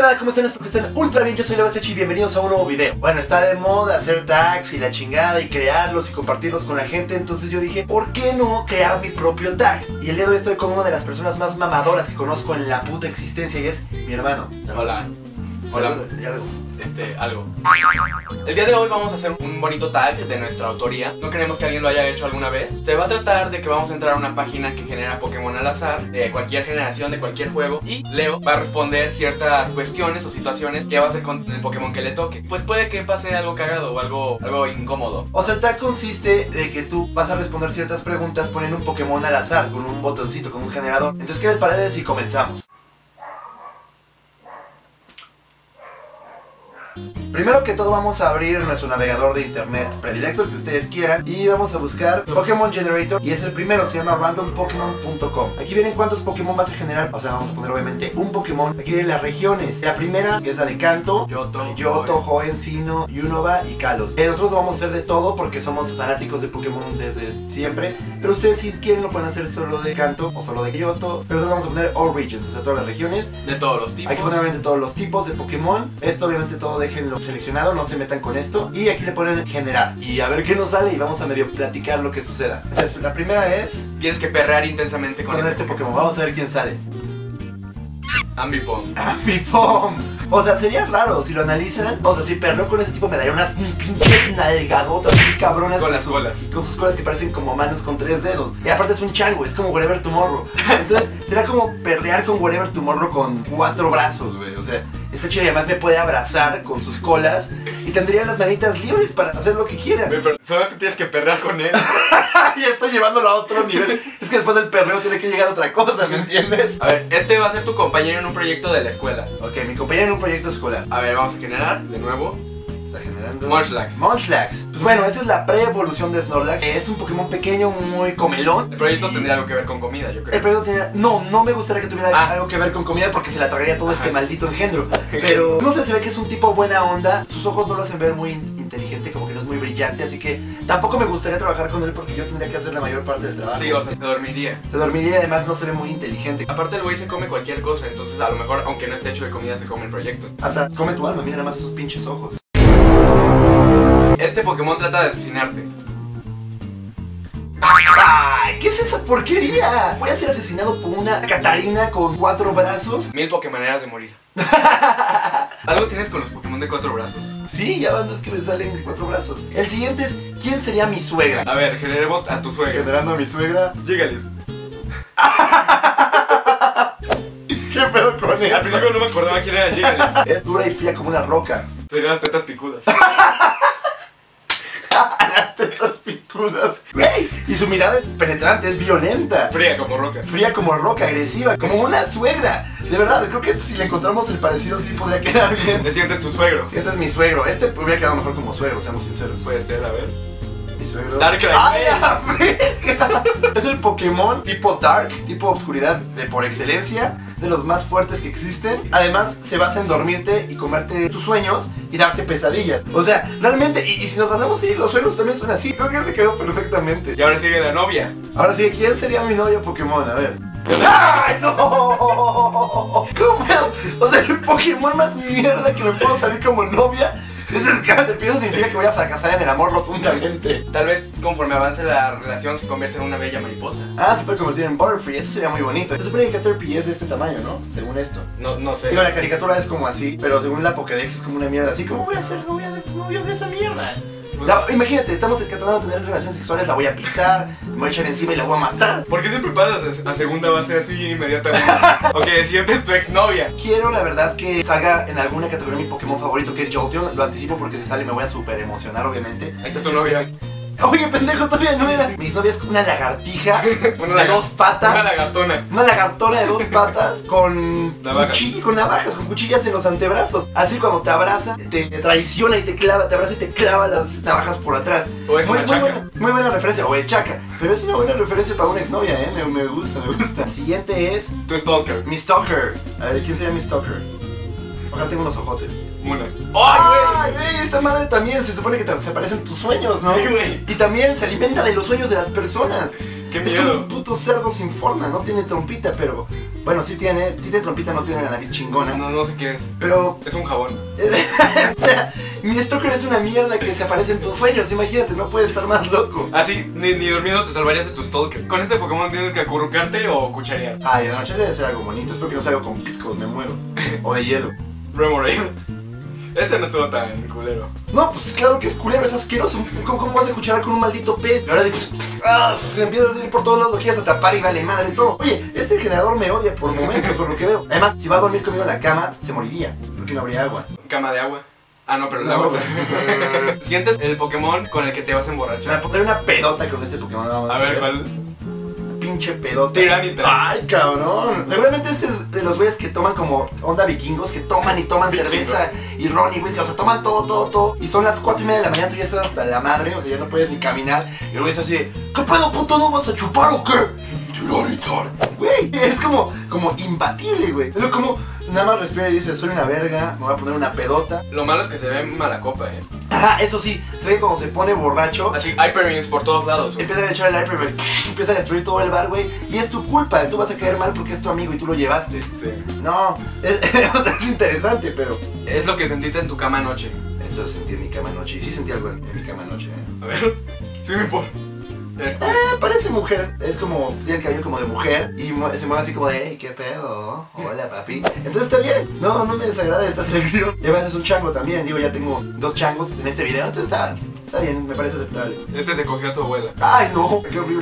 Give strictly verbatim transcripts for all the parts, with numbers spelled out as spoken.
Hola, ¿cómo están? Espero que estén ultra bien, yo soy Levastechi y bienvenidos a un nuevo video. Bueno, está de moda hacer tags y la chingada y crearlos y compartirlos con la gente. Entonces yo dije, ¿por qué no crear mi propio tag? Y el día de hoy estoy con una de las personas más mamadoras que conozco en la puta existencia y es mi hermano. Hola. Hola. Ya algo. Este, algo. El día de hoy vamos a hacer un bonito tag de nuestra autoría. No queremos que alguien lo haya hecho alguna vez. Se va a tratar de que vamos a entrar a una página que genera Pokémon al azar, de cualquier generación, de cualquier juego, y Leo va a responder ciertas cuestiones o situaciones que va a hacer con el Pokémon que le toque. Pues puede que pase algo cagado o algo, algo incómodo. O sea, el tag consiste de que tú vas a responder ciertas preguntas poniendo un Pokémon al azar, con un botoncito, con un generador. Entonces, ¿qué les parece si comenzamos? Primero que todo vamos a abrir nuestro navegador de internet predilecto, el que ustedes quieran, y vamos a buscar Pokémon Generator, y es el primero, se llama random pokémon punto com. Aquí vienen cuántos Pokémon vas a generar, o sea, vamos a poner obviamente un Pokémon. Aquí vienen las regiones, la primera es la de Kanto, Yoto, Yoto, Hoenn, Sinnoh, Unova y Kalos. Eh, nosotros lo vamos a hacer de todo porque somos fanáticos de Pokémon desde siempre, pero ustedes si quieren lo pueden hacer solo de Kanto o solo de Yoto, pero nosotros vamos a poner all regions, o sea, todas las regiones. De todos los tipos. Hay que poner obviamente todos los tipos de Pokémon. Esto obviamente todo déjenlo seleccionado, no se metan con esto. Y aquí le ponen generar y a ver qué nos sale y vamos a medio platicar lo que suceda. Entonces la primera es Tienes que perrear intensamente con, con este Pokémon. Vamos a ver quién sale. Ambipom. Ambipom. O sea, sería raro si lo analizan. O sea, si perreo con ese tipo me daría unas pinches nalgadotas así cabronas. Con con las sus, colas. Con sus colas que parecen como manos con tres dedos. Y aparte es un chango, es como Wherever Tomorrow. Entonces, será como perrear con Wherever Tomorrow con cuatro brazos, güey. O sea, está chido y además me puede abrazar con sus colas. Y tendría las manitas libres para hacer lo que quiera. Pero solo te tienes que perrear con él. Y estoy llevándolo a otro nivel. Es que después del perreo tiene que llegar a otra cosa, ¿me entiendes? A ver, este va a ser tu compañero en un proyecto de la escuela. Ok, mi compañero en un proyecto escolar. A ver, vamos a generar de nuevo Está generando Munchlax. Munchlax. Pues bueno, esa es la pre-evolución de Snorlax. Es un Pokémon pequeño, muy comelón. El proyecto tendría algo que ver con comida, yo creo. El proyecto tenía... No, no me gustaría que tuviera Ah. algo que ver con comida porque se la tragaría todo Ajá. este maldito engendro. Pero no sé, se ve que es un tipo buena onda. Sus ojos no lo hacen ver muy inteligente, como que no es muy brillante. Así que tampoco me gustaría trabajar con él porque yo tendría que hacer la mayor parte del trabajo. Sí, o sea, se dormiría. Se dormiría y además no se ve muy inteligente. Aparte el güey se come cualquier cosa, entonces a lo mejor, aunque no esté hecho de comida, se come el proyecto. Hasta come tu alma, mira nada más esos pinches ojos. Este Pokémon trata de asesinarte. ¡Ay! ¿Qué es esa porquería? Voy a ser asesinado por una Catarina con cuatro brazos. Mil Pokémoneras de morir. Algo tienes con los Pokémon de cuatro brazos. Sí, ya van dos que me salen de cuatro brazos. El siguiente es, ¿quién sería mi suegra? A ver, generemos a tu suegra. Generando a mi suegra. Llégales. ¿Qué pedo con él? Al principio no me acordaba quién era Llégales. Es dura y fría como una roca. Tenía las tetas picudas. Las tetas picudas. ¡Güey! Y su mirada es penetrante, es violenta. Fría como roca. Fría como roca, agresiva, como una suegra. De verdad, creo que si le encontramos el parecido sí podría quedar bien. ¿Te sientes tu suegro? Este es mi suegro. Este hubiera quedado mejor como suegro, seamos sinceros. Puede ser, a ver. Mi suegro. Darkrai. ¡Ay, la verga! Es el Pokémon tipo Dark, tipo obscuridad de por excelencia, de los más fuertes que existen. Además, se basa en dormirte y comerte tus sueños y darte pesadillas. O sea, realmente, y, y si nos basamos así, los sueños también son así. Creo que se quedó perfectamente. Y ahora sigue la novia. Ahora sí, ¿quién sería mi novio Pokémon? A ver. ¡Ay, no! ¿Cómo? O sea, el Pokémon más mierda que me puedo salir como novia. Ese de pido significa que voy a fracasar en el amor rotundamente. Tal vez conforme avance la relación se convierte en una bella mariposa. Ah, se puede convertir en Butterfree, eso sería muy bonito. Se supone que Caterpie es de este tamaño, ¿no? Según esto. No, no sé. Digo, la caricatura es como así, pero según la Pokédex es como una mierda así. ¿Cómo voy a ser novia de, novio de esa mierda? La, imagínate, estamos tratando de tener relaciones sexuales, la voy a pisar, me voy a echar encima y la voy a matar. ¿Por qué siempre pasas a segunda base así inmediatamente? Ok, siguiente es tu exnovia. Quiero la verdad que salga en alguna categoría mi Pokémon favorito, que es Jolteon. Lo anticipo porque si sale me voy a súper emocionar, obviamente. Ahí está tu novia. Oye, pendejo, todavía no era. Mi novia es una lagartija Una de lagar- dos patas. Una lagartona. Una lagartona de dos patas con Navajas. cuchillas, con navajas, con cuchillas en los antebrazos. Así cuando te abraza, te traiciona y te clava, te abraza y te clava las navajas por atrás. O es muy, una muy chaca. buena, muy buena referencia, o es chaca. Pero es una buena referencia para una exnovia, eh. Me, me gusta, me gusta. El siguiente es Tu stalker. mi stalker. A ver, ¿quién sería mi stalker? Ojalá tengo unos ojotes. Muna. ¡Ay, güey! Esta madre también se supone que te, se parecen tus sueños, ¿no? Sí, güey. Y también se alimenta de los sueños de las personas. ¡Qué Es como miedo! un puto cerdo sin forma, no tiene trompita, pero Bueno, sí tiene, sí tiene trompita, no tiene la nariz chingona. No, no sé qué es. Pero... Es un jabón. o sea, mi Stalker es una mierda que se aparece en tus sueños, imagínate, no puede estar más loco. Así, ni, ni durmiendo te salvarías de tu Stalker. Con este Pokémon tienes que acurrucarte o cucharear. Ay, en la noche debe ser algo bonito, espero que no salga con picos, me muero. O de hielo. Remoraid. Ese no estuvo tan culero. No, pues claro que es culero, es asqueroso. ¿Cómo, cómo vas a cucharar con un maldito pez? Y ahora de ¡ah! Se empieza a ir por todos lados, lo quieres atrapar y vale madre todo. Oye, este generador me odia por momentos, por lo que veo. Además, si va a dormir conmigo en la cama, se moriría, porque no habría agua. Cama de agua. Ah, no, pero el No, agua güey. está- Sientes el Pokémon con el que te vas a Me voy a emborrachar. poner una pedota con este Pokémon. Vamos A ver, ver. ¿cuál? Pinche pedota. Tiranita. Ay, cabrón. Seguramente este es de los güeyes que toman como onda vikingos, que toman y toman Vikingos. cerveza y ron y whisky. O sea, toman todo, todo, todo. Y son las cuatro y media de la mañana, tú ya estás hasta la madre. O sea, ya no puedes ni caminar. Y el güey es así de, ¿qué pedo, puto? ¿No vas a chupar o qué? Tiranita. Güey, es como, como imbatible, güey. Es como, nada más respira y dice, soy una verga, me voy a poner una pedota. Lo malo es que se ve mala copa, eh. Ajá, eso sí, se ve como se pone borracho. Así, Hyperbeams por todos lados. güey. Empieza a echar el hyper, empieza a destruir todo el bar, güey. Y es tu culpa, tú vas a caer mal porque es tu amigo y tú lo llevaste. Sí. No, es, o sea, es interesante, pero... Es lo que sentiste en tu cama anoche. Esto sentí en mi cama anoche, y sí sentí algo en, en mi cama anoche, ¿eh? A ver. Sí me importa. Este. Eh, parece mujer, es como, tiene el cabello como de mujer y mu- se mueve así como de, hey, ¿qué pedo? Hola, papi. Entonces está bien, no, no me desagrada esta selección. Y además es un chango también, digo, ya tengo dos changos en este video, entonces está, está bien, me parece aceptable. Este se cogió a tu abuela. Ay, no, qué horrible.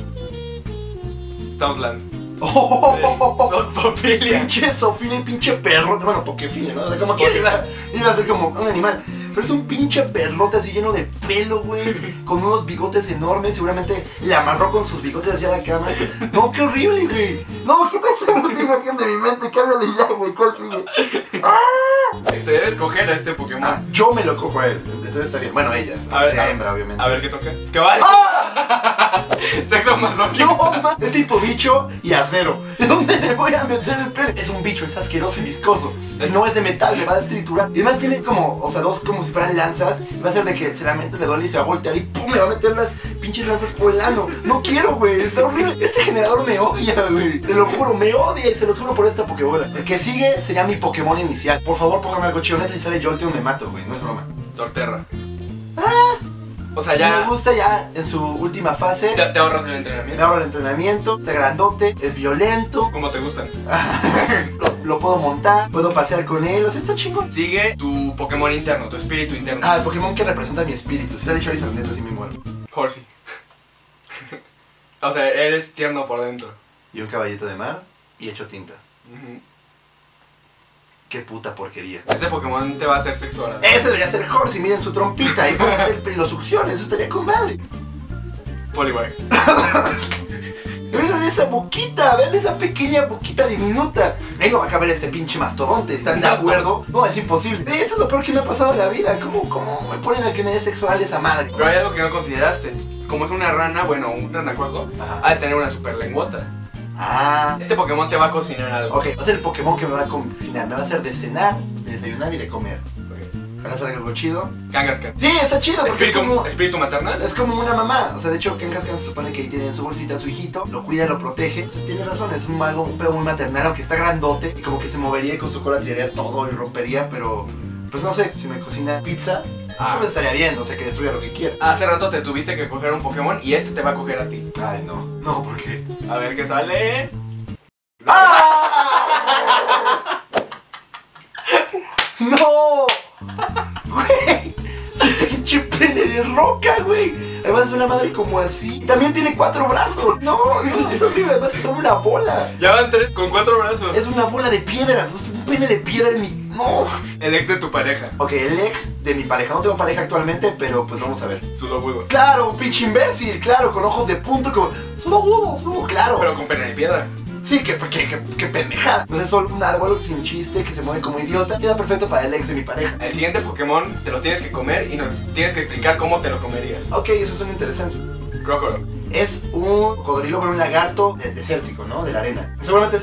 Stoutland. Oh, So- Sofilia. pinche Sofía y pinche perro, bueno, Pokéfilia, ¿no? O sea, como que iba, iba a ser como un animal. Pero es un pinche perrote así lleno de pelo, güey. Con unos bigotes enormes. Seguramente le amarró con sus bigotes hacia la cama. No, qué horrible, güey. No, quita esa imagen de mi mente. Cámbiale ya, güey. ¿Cuál sigue? ¡Ah! Te debes coger a este Pokémon. Ah, yo me lo cojo a él. Entonces está bien. Bueno, ella. A ver, Sería a- hembra, obviamente. A ver qué toca. Es que va. ¡Ah! Sexo masoquista. No, ma, es tipo bicho y acero. ¿De dónde le voy a meter el pelo? Es un bicho, es asqueroso y viscoso. Si no es de metal, me va a triturar. Y además tiene como, o sea, dos como si fueran lanzas. Y va a ser de que se la mente le duele y se va a voltear y pum, me va a meter las pinches lanzas por el ano. No quiero, güey, está horrible. Este generador me odia, güey. Te lo juro, me odia y se los juro por esta Pokébola. El que sigue sería mi Pokémon inicial. Por favor, póngame algo chido. Neta, si sale Jolteon me mato, güey, no es broma. Torterra. Ah, O sea, me ya gusta ya en su última fase. te, te ahorras el Me entrenamiento. ahorro el entrenamiento, está grandote, es violento. Como te gustan. lo, lo puedo montar, puedo pasear con él, o sea, está chingón. Sigue tu Pokémon interno, tu espíritu interno. Ah, el Pokémon que representa mi espíritu. Si sale Charizard, neta, sí me muero. Horsey. O sea, eres tierno por dentro. Y un caballito de mar y hecho tinta. Ujú. Qué puta porquería. Este Pokémon te va a hacer sexo oral. Ese debería ser Horsey, miren su trompita y póngate el- los succiones, eso estaría con madre. Poliwag. Miren esa boquita, vean esa pequeña boquita diminuta. Ahí no va a caber este pinche mastodonte, ¿están de acuerdo? No, es imposible. Eso es lo peor que me ha pasado en la vida. ¿Cómo, cómo me ponen a que me dé sexo oral esa madre? Pero hay algo que no consideraste. Como es una rana, bueno, un ranacuajo, Ajá. ha de tener una super lengüota. Ah, Este Pokémon te va a cocinar algo. ok, va a ser el Pokémon que me va a cocinar. Me va a hacer de cenar, de desayunar y de comer. Ok. ¿Van a hacer algo chido? Kangaskhan. Sí, está chido porque es Espíritu, como... espíritu maternal. Es como una mamá, o sea, de hecho Kangaskhan se supone que ahí tiene en su bolsita a su hijito, lo cuida, lo protege. O sea, tiene razón, es un algo, un pedo muy maternal, aunque está grandote y como que se movería y con su cola tiraría todo y rompería, pero pues no sé, si me cocina pizza, Ah. pues estaría bien, o sea, que destruya lo que quiera. Hace rato te tuviste que coger un Pokémon y este te va a coger a ti. Ay, no, no, ¿por qué? A ver qué sale. ¡Ah! ¡No! Güey, ese pinche pene de roca, güey. Además es una madre como así. También tiene cuatro brazos. No, no, es horrible, además es solo una bola. Ya van tres con cuatro brazos. Es una bola de piedra, es un pene de piedra en mi... No. El ex de tu pareja. Ok, el ex de mi pareja. No tengo pareja actualmente, pero pues vamos a ver. Sudobudo. Claro, un pinche imbécil, claro, con ojos de punto, como... Solo agudo, solo, claro. Pero con pene de piedra. Sí, que, que, que, que pendejada. Pues es solo un árbol sin chiste que se mueve como idiota. Queda perfecto para el ex de mi pareja. El siguiente Pokémon te lo tienes que comer y nos tienes que explicar cómo te lo comerías. Ok, eso suena interesante. Crocodile. Es un cocodrilo, pero un lagarto de- desértico, ¿no? De la arena. Seguramente su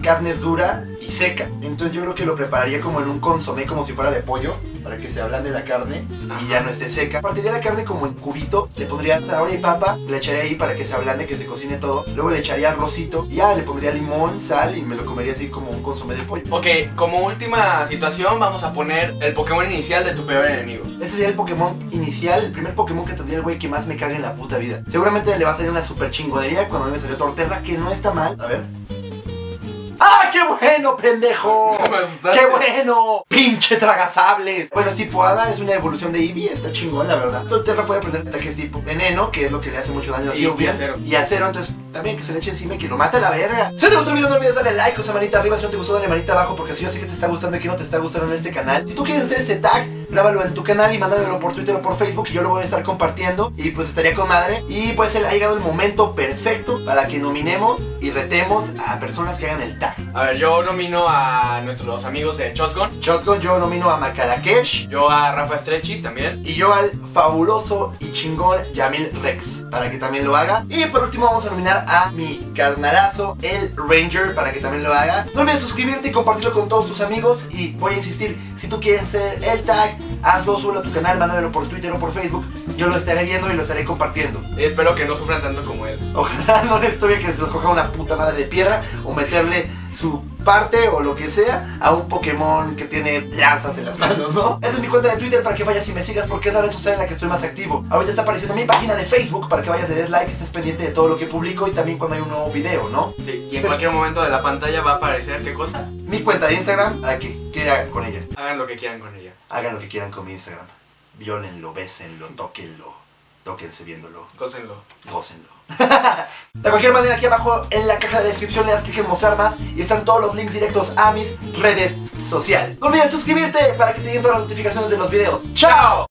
carne es dura y seca. Entonces yo creo que lo prepararía como en un consomé, como si fuera de pollo, para que se ablande la carne y ya no esté seca. Partiría la carne como en cubito, le pondría zanahoria y papa, le echaría ahí para que se ablande, que se cocine todo. Luego le echaría arrocito y ya le pondría limón, sal y me lo comería así como un consomé de pollo. Ok, como última situación vamos a poner el Pokémon inicial de tu peor enemigo. Ese sería el Pokémon inicial, el primer Pokémon que tendría el güey que más me caga en la puta vida. Seguramente le va a salir una super chingonería cuando a mí me salió Torterra, que no está mal. A ver. ¡Ah, qué bueno, pendejo! Me asustaste. ¡Qué bueno! ¡Pinche tragasables! Bueno, es tipo Hada, es una evolución de Eevee, está chingón, la verdad. Torterra puede aprender ataques tipo veneno, que es lo que le hace mucho daño a Y- Sylveon. y acero. Y acero, entonces también que se le eche encima y que lo mate a la verga. Si te gustó el video, no olvides darle like o esa manita arriba. Si no te gustó, dale manita abajo, porque así yo sé que te está gustando y que no te está gustando en este canal. Si tú quieres hacer este tag, grábalo en tu canal y mándamelo por Twitter o por Facebook, y yo lo voy a estar compartiendo. Y pues estaría con madre. Y pues ha llegado el momento perfecto para que nominemos y retemos a personas que hagan el tag. A ver, yo nomino a nuestros amigos de Shotgun. Shotgun, yo nomino a Macalakesh. Yo a Rafa Stretchy también. Y yo al fabuloso y chingón Yamil Rex, para que también lo haga. Y por último vamos a nominar a mi carnalazo, el Ranger, para que también lo haga. No olvides suscribirte y compartirlo con todos tus amigos. Y voy a insistir, si tú quieres hacer el tag, hazlo, súbelo a tu canal, mándamelo por Twitter o por Facebook. Yo lo estaré viendo y lo estaré compartiendo. Y espero que no sufran tanto como él. Ojalá no les toque que se los coja una puta madre de piedra o meterle su parte o lo que sea a un Pokémon que tiene lanzas en las manos, ¿no? Esa es mi cuenta de Twitter para que vayas y me sigas, porque es la red social en la que estoy más activo. Ahorita está apareciendo mi página de Facebook para que vayas, le des like, estés pendiente de todo lo que publico y también cuando hay un nuevo video, ¿no? Sí, y en cualquier momento de la pantalla va a aparecer ¿qué cosa? Mi cuenta de Instagram, para que, que hagan con ella. Hagan lo que quieran con ella. Hagan lo que quieran con mi Instagram. Viólenlo, bésenlo, tóquenlo, tóquense viéndolo, Gócenlo. gócenlo. De cualquier manera, aquí abajo en la caja de descripción le das clic en mostrar más y están todos los links directos a mis redes sociales. No olvides suscribirte para que te lleguen todas las notificaciones de los videos. ¡Chao!